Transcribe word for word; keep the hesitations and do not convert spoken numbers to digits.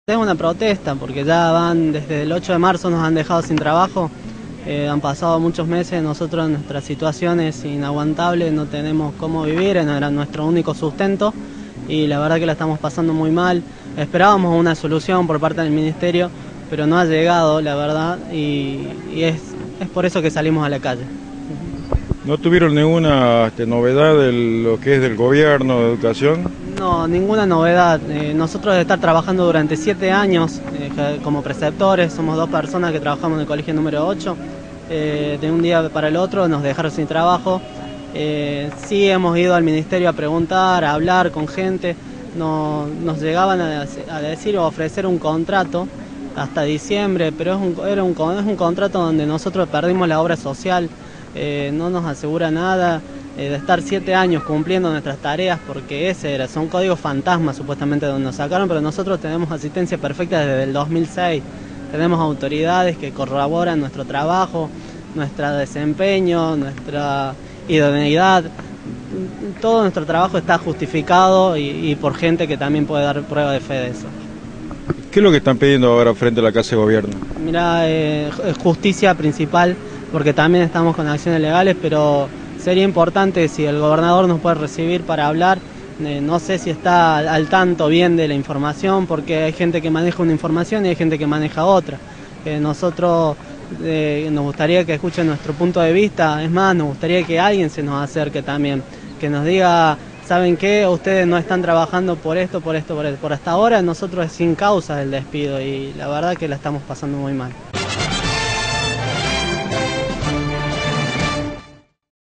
Es una protesta porque ya van desde el ocho de marzo, nos han dejado sin trabajo, eh, han pasado muchos meses, nosotros nuestra situación es inaguantable, no tenemos cómo vivir, era nuestro único sustento y la verdad que la estamos pasando muy mal. Esperábamos una solución por parte del ministerio, pero no ha llegado, la verdad, y, y es, es por eso que salimos a la calle. ¿No tuvieron ninguna este, novedad de lo que es del gobierno de educación? No, ninguna novedad. Eh, nosotros de estar trabajando durante siete años eh, como preceptores, somos dos personas que trabajamos en el colegio número ocho, eh, de un día para el otro nos dejaron sin trabajo. Eh, sí hemos ido al ministerio a preguntar, a hablar con gente, no, nos llegaban a, a decir o a ofrecer un contrato hasta diciembre, pero es un, era un, es un contrato donde nosotros perdimos la obra social, eh, no nos asegura nada. Eh, de estar siete años cumpliendo nuestras tareas, porque ese era, son códigos fantasmas supuestamente donde nos sacaron, pero nosotros tenemos asistencia perfecta desde el dos mil seis, tenemos autoridades que corroboran nuestro trabajo, nuestro desempeño, nuestra idoneidad, todo nuestro trabajo está justificado y, y por gente que también puede dar prueba de fe de eso. ¿Qué es lo que están pidiendo ahora frente a la Casa de Gobierno? Mira, eh, justicia principal, porque también estamos con acciones legales, pero sería importante si el gobernador nos puede recibir para hablar. Eh, no sé si está al, al tanto bien de la información, porque hay gente que maneja una información y hay gente que maneja otra. Eh, nosotros eh, nos gustaría que escuchen nuestro punto de vista, es más, nos gustaría que alguien se nos acerque también, que nos diga, ¿saben qué? Ustedes no están trabajando por esto, por esto, por esto. Por hasta ahora nosotros es sin causa el despido y la verdad que la estamos pasando muy mal.